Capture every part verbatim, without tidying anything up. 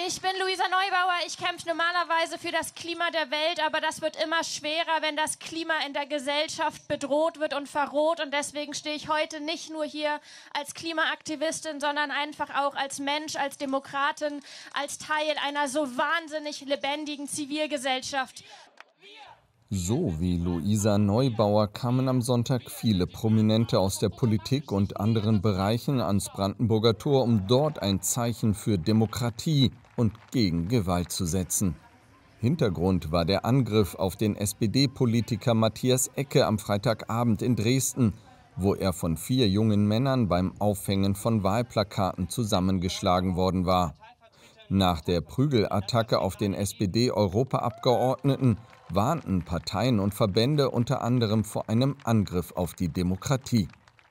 Ich bin Luisa Neubauer, ich kämpfe normalerweise für das Klima der Welt, aber das wird immer schwerer, wenn das Klima in der Gesellschaft bedroht wird und verroht. Und deswegen stehe ich heute nicht nur hier als Klimaaktivistin, sondern einfach auch als Mensch, als Demokratin, als Teil einer so wahnsinnig lebendigen Zivilgesellschaft. So wie Luisa Neubauer kamen am Sonntag viele Prominente aus der Politik und anderen Bereichen ans Brandenburger Tor, um dort ein Zeichen für Demokratie und gegen Gewalt zu setzen. Hintergrund war der Angriff auf den S P D-Politiker Matthias Ecke am Freitagabend in Dresden, wo er von vier jungen Männern beim Aufhängen von Wahlplakaten zusammengeschlagen worden war. Nach der Prügelattacke auf den S P D-Europaabgeordneten warnten Parteien und Verbände unter anderem vor einem Angriff auf die Demokratie.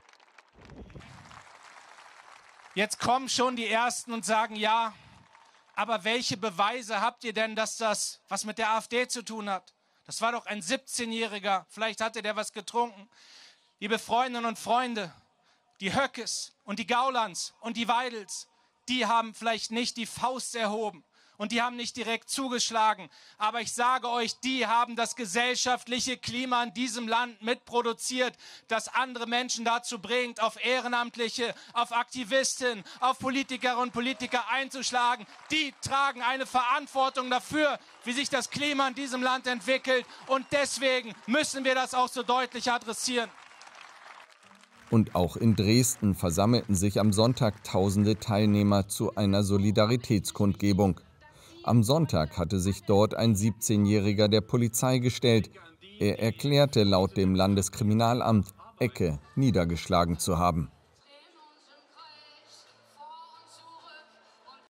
Jetzt kommen schon die Ersten und sagen, ja, aber welche Beweise habt ihr denn, dass das was mit der AfD zu tun hat? Das war doch ein siebzehnjähriger, vielleicht hatte der was getrunken. Liebe Freundinnen und Freunde, die Höckes und die Gaulands und die Weidels, die haben vielleicht nicht die Faust erhoben. Und die haben nicht direkt zugeschlagen. Aber ich sage euch, die haben das gesellschaftliche Klima in diesem Land mitproduziert, das andere Menschen dazu bringt, auf Ehrenamtliche, auf Aktivistinnen, auf Politikerinnen und Politiker einzuschlagen. Die tragen eine Verantwortung dafür, wie sich das Klima in diesem Land entwickelt. Und deswegen müssen wir das auch so deutlich adressieren. Und auch in Dresden versammelten sich am Sonntag tausende Teilnehmer zu einer Solidaritätskundgebung. Am Sonntag hatte sich dort ein siebzehnjähriger der Polizei gestellt. Er erklärte laut dem Landeskriminalamt, Ecke niedergeschlagen zu haben.